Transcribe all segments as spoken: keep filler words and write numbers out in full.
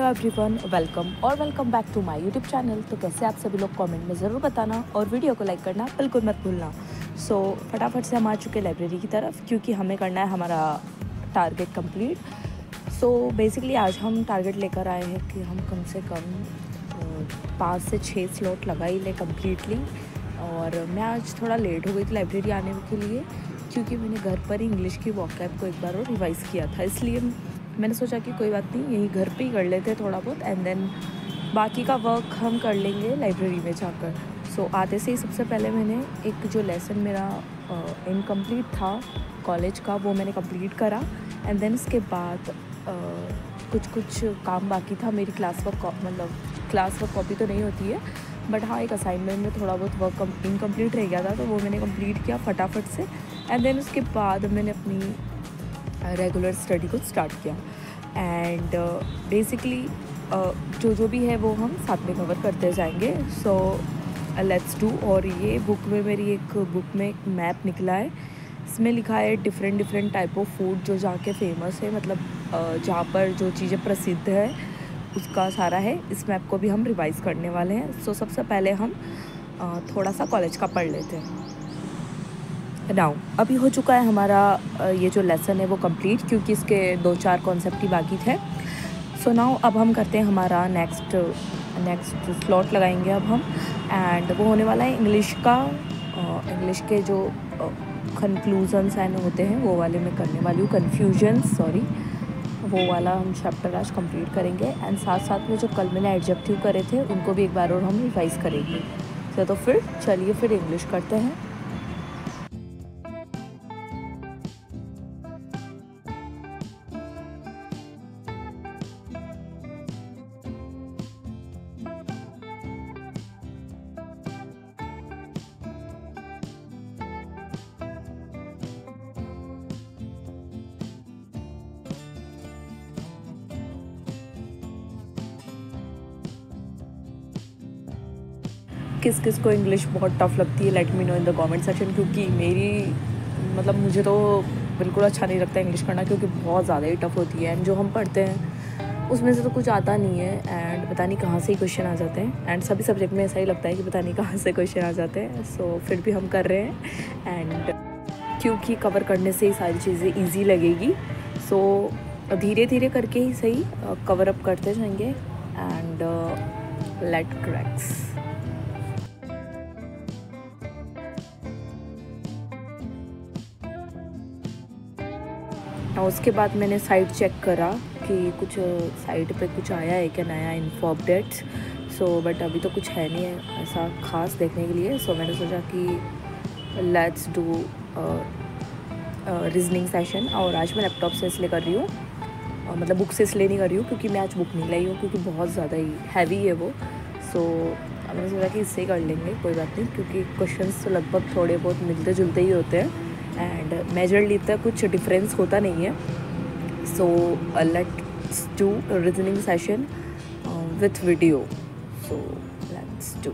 Everyone, welcome और welcome back to my YouTube channel. तो कैसे आप सभी लोग कमेंट में ज़रूर बताना और वीडियो को लाइक करना बिल्कुल मत भूलना। सो so, फटाफट से हम आ चुके लाइब्रेरी की तरफ क्योंकि हमें करना है हमारा टारगेट कंप्लीट। सो बेसिकली आज हम टारगेट लेकर आए हैं कि हम कम से कम पाँच से छः स्लॉट लगा ही लें कम्प्लीटली। और मैं आज थोड़ा लेट हो गई थी लाइब्रेरी आने के लिए क्योंकि मैंने घर पर ही इंग्लिश की वॉकैब को एक बार और रिवाइज़ किया था, इसलिए मैंने सोचा कि कोई बात नहीं, यही घर पे ही कर लेते हैं थोड़ा बहुत, एंड देन बाकी का वर्क हम कर लेंगे लाइब्रेरी में जाकर। सो so, आते से ही सबसे पहले मैंने एक जो लेसन मेरा इनकम्प्लीट uh, था कॉलेज का, वो मैंने कंप्लीट करा। एंड देन उसके बाद uh, कुछ कुछ काम बाकी था मेरी क्लास वर्क, मतलब क्लास वर्क कॉपी तो नहीं होती है बट हाँ एक असाइनमेंट में थोड़ा बहुत वर्क इनकम्प्लीट रह गया था, तो वो मैंने कंप्लीट किया फटाफट से। एंड देन उसके बाद मैंने अपनी रेगुलर स्टडी को स्टार्ट किया। एंड बेसिकली uh, uh, जो जो भी है वो हम साथ में कवर करते जाएंगे। So let's do. और ये बुक में मेरी एक बुक में एक मैप निकला है, इसमें लिखा है different different type of food जो जहाँ के फेमस है, मतलब uh, जहाँ पर जो चीज़ें प्रसिद्ध है उसका सारा है। इस मैप को भी हम रिवाइज़ करने वाले हैं। सो so, सबसे पहले हम uh, थोड़ा सा कॉलेज का पढ़ लेते हैं। नाउ अभी हो चुका है हमारा ये जो लेसन है वो कंप्लीट, क्योंकि इसके दो चार कॉन्सेप्ट ही बाकी थे। सो नाउ अब हम करते हैं हमारा नेक्स्ट नेक्स्ट स्लॉट लगाएंगे अब हम, एंड वो होने वाला है इंग्लिश का। इंग्लिश के जो कंक्लूजन्स एंड होते हैं वो वाले मैं करने वाली हूँ, कन्फ्यूजन्स सॉरी, वो वाला हम चैप्टर आज कंप्लीट करेंगे। एंड साथ साथ में जो कल मैंने एडजेक्टिव करे थे उनको भी एक बार और हम रिवाइज़ करेंगे। तो, तो फिर चलिए फिर इंग्लिश करते हैं। किस किस को इंग्लिश बहुत टफ़ लगती है, let me know in the comment section, क्योंकि मेरी मतलब मुझे तो बिल्कुल अच्छा नहीं लगता इंग्लिश पढ़ना, क्योंकि बहुत ज़्यादा ही टफ़ होती है। एंड जो हम पढ़ते हैं उसमें से तो कुछ आता नहीं है, एंड पता नहीं कहाँ से ही क्वेश्चन आ जाते हैं। एंड सभी सब्जेक्ट में ऐसा ही लगता है कि पता नहीं कहाँ से क्वेश्चन आ जाते हैं। सो so, फिर भी हम कर रहे हैं, एंड क्योंकि कवर करने से ही सारी चीज़ें ईजी लगेगी। सो so, धीरे धीरे करके ही सही कवर अप करते जाएंगे। And let cracks. उसके बाद मैंने साइट चेक करा कि कुछ साइट पे कुछ आया है क्या नया इन्फो अपडेट्स। सो बट अभी तो कुछ है नहीं है ऐसा ख़ास देखने के लिए। सो so, मैंने सोचा कि लेट्स डू रीजनिंग सेशन। और आज मैं लैपटॉप से इसलिए कर रही हूँ, मतलब बुक से इसलिए नहीं कर रही हूँ क्योंकि मैं आज बुक नहीं लाई हूँ, क्योंकि बहुत ज़्यादा ही हैवी है वो। सो so, मैंने सोचा कि इससे ही कर लेंगे, कोई बात नहीं, क्योंकि क्वेश्चंस तो लगभग थोड़े बहुत मिलते जुलते ही होते हैं एंड मेजरली तक कुछ डिफरेंस होता नहीं है। So let's do reasoning session with video. So let's do.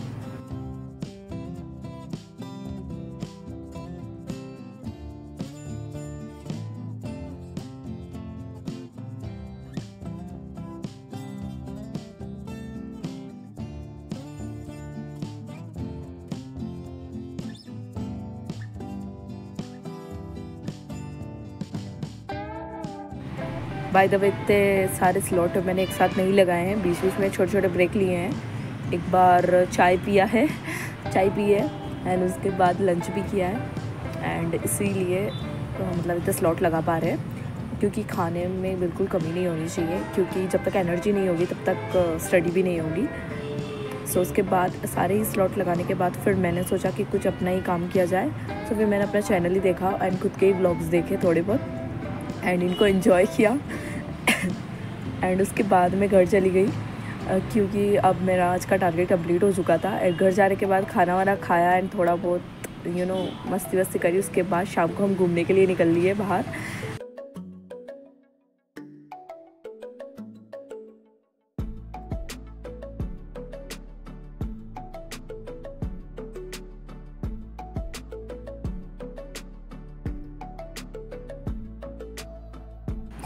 By the way इतने सारे स्लॉट मैंने एक साथ नहीं लगाए हैं, बीच बीच में छोटे छोटे ब्रेक लिए हैं। एक बार चाय पिया है चाय पी है एंड उसके बाद लंच भी किया है, एंड इसीलिए तो मतलब इतने स्लॉट लगा पा रहे हैं, क्योंकि खाने में बिल्कुल कमी नहीं होनी चाहिए, क्योंकि जब तक एनर्जी नहीं होगी तब तक स्टडी भी नहीं होगी। सो so, उसके बाद सारे ही स्लॉट लगाने के बाद फिर मैंने सोचा कि कुछ अपना ही काम किया जाए। सो so, फिर मैंने अपना चैनल ही देखा एंड खुद के ही व्लॉग्स देखे थोड़े बहुत, एंड इनको एंजॉय किया। एंड उसके बाद मैं घर चली गई क्योंकि अब मेरा आज का टारगेट कंप्लीट हो चुका था। घर जाने के बाद खाना वाना खाया एंड थोड़ा बहुत यू नो मस्ती वस्ती करी। उसके बाद शाम को हम घूमने के लिए निकल लिए बाहर।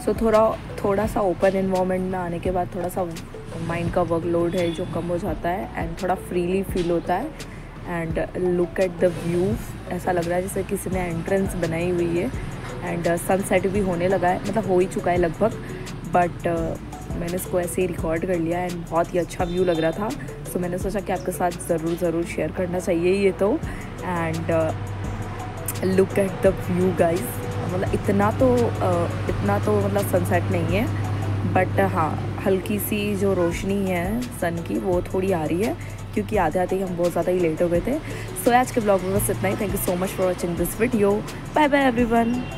सो so, थोड़ा थोड़ा सा ओपन इन्वायरमेंट में आने के बाद थोड़ा सा माइंड का वर्कलोड है जो कम हो जाता है एंड थोड़ा फ्रीली फील होता है। And look at the view, ऐसा लग रहा है जैसे किसी ने एंट्रेंस बनाई हुई है। एंड सनसेट भी होने लगा है, मतलब हो ही चुका है लगभग, बट uh, मैंने इसको ऐसे ही रिकॉर्ड कर लिया एंड बहुत ही अच्छा व्यू लग रहा था। सो so, मैंने सोचा कि आपके साथ ज़रूर ज़रूर शेयर करना चाहिए ये तो। And look at the view guys, मतलब इतना तो uh, इतना तो मतलब सनसेट नहीं है, बट हाँ हल्की सी जो रोशनी है सन की वो थोड़ी आ रही है, क्योंकि आधे आधे ही हम बहुत ज़्यादा ही लेट हो गए थे। सो so, आज के ब्लॉग में बस इतना ही। Thank you so much for watching this video. Bye bye everyone.